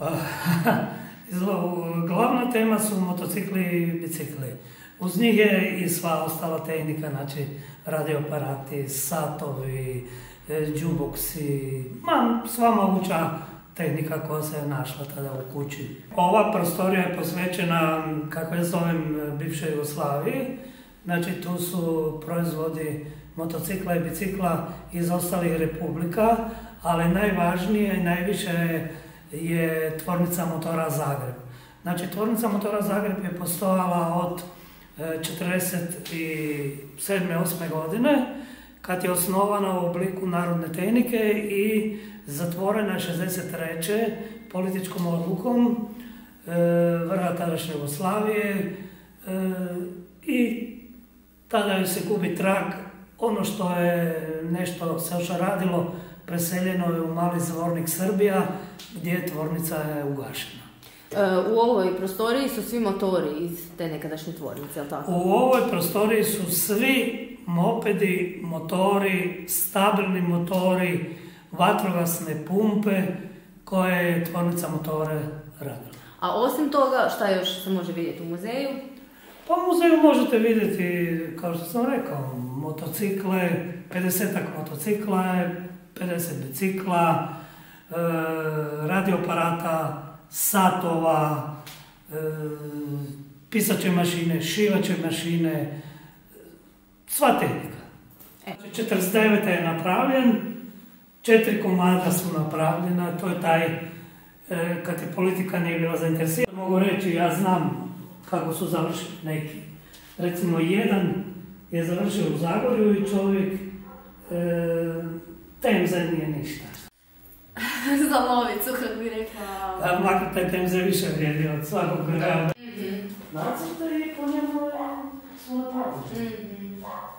Pa, glavna tema su motocikli i bicikli. Uz njih je i sva ostala tehnika, znači radioaparati, satovi, džuboksi, sva moguća tehnika koja se je našla tada u kući. Ova prostorija je posvećena, kako je zovem, bivšoj Jugoslaviji. Znači tu su proizvodi motocikla i bicikla iz ostalih republika, ali najvažnije i najviše je tvornica motora Zagreb. Znači tvornica motora Zagreb je postojala od 1947. 1948. godine, kad je osnovana u obliku narodne tehnike i zatvorena 1963. političkom odlukom vrha tadašnje Jugoslavije i tada joj se gubi trag. Ono što je nešto se još radilo, preseljeno je u Mali Zvornik Srbija, gdje tvornica je ugašena. U ovoj prostoriji su svi motori iz te nekadašnje tvornice, je li tako? U ovoj prostoriji su svi mopedi, motori, stabilni motori, vatrogasne pumpe koje je tvornica motore radila. A osim toga, šta još se može vidjeti u muzeju? Pa u muzeju možete vidjeti, kao što sam rekao, motocikle, 50-ak motocikla, 50 bicikla, radioaparata, satova, pisaće mašine, šivaće mašine, sva tehnika. 49. je napravljen, 4 komada su napravljena, to je taj, kad je politika nije bila zainteresirana. Mogu reći, ja znam kako su završili neki. Recimo, jedan je završio u Zagorju i čovjek TMZ nije ništa. Za lovicu, kako bi rekla. Makar taj TMZ više vrijedi od svakog grada. Nacrte i po njemu su napravljeni.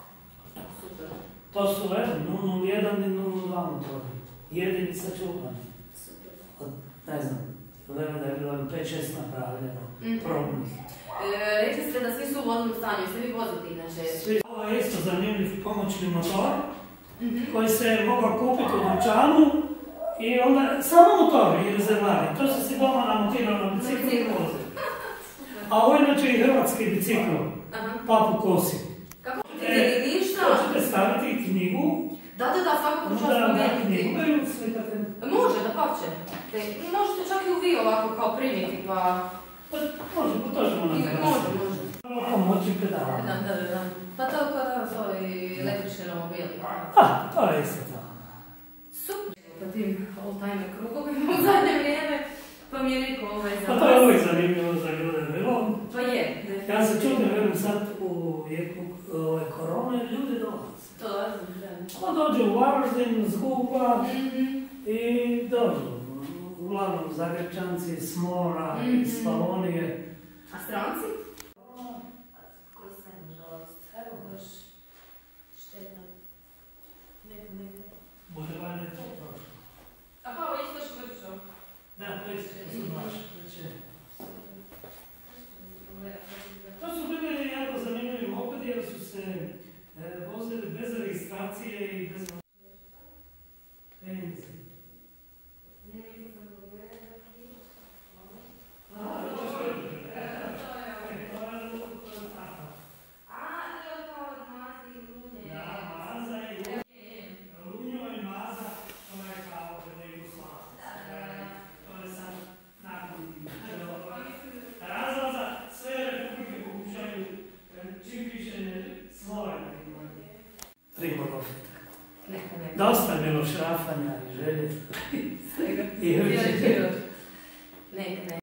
To su 001 i 002 motori. Jedini sačuvani. Ne znam, vreme da je bilo 5-6 napravljeno, probnih. Rekli ste da svi su u voznom stanju, ste vi voziti inače? Ovo je isto zanimljiv pomoćni motor koji se mogao kupiti u dućanu i onda samo motori i rezervari. To se si doma namontirao na biciklu i vozi. A ovo je inače i hrvatski bicikl, Papu Kosi. Kako ćete ništa? Hoćete staviti knjigu? Da, svakako ću vas spomenuti. Može, da pače. Možete čak i u vi ovako kao primiti, pa... Možemo, to ćemo napraviti. Može. Pomoći pedala. Da. Pa to kada su ovi električni romobili. To je isto to. Super. Po tim old-timer krugovima u zadnje vrijeme, pa mi je rekao za vas. Pa to je uvijek zanimljivo za ljude bilo. Pa je. Ja se čudim, velim sad u vijeku korone, ljudi dolaze. To razum, da. Pa dođu u Varaždin, Zguba i dođu. Uglavnom Zagrebčanci, s mora, iz Slavonije. A stranci? Koji sve, nažalost. Evo baš šteta. Neka. Bude valjda to prošlo. Aha, ovo isto što vršao. Da, to isto što su baš. To su bili jako zanimljivi mopedi jer su se vozili bez registracije i bez penzije. Dosta je bilo šrafanja i želje. Svega. I